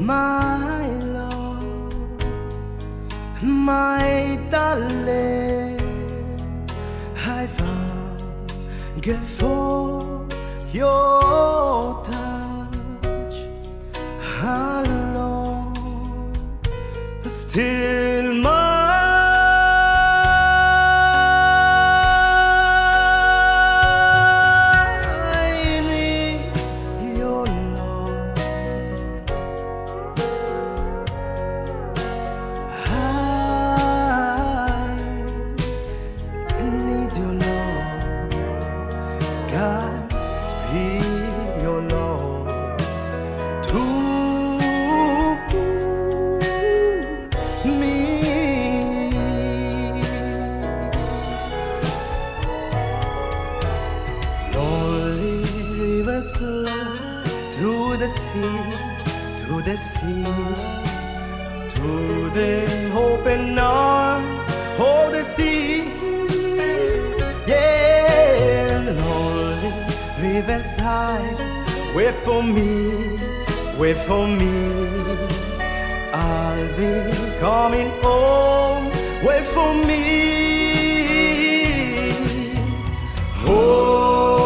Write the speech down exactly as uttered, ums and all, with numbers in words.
my love, my darling, I found for your touch alone, still my to the sea, to the open arms of the sea. Yeah, lonely riverside, wait for me, wait for me. I'll be coming home, wait for me. Oh.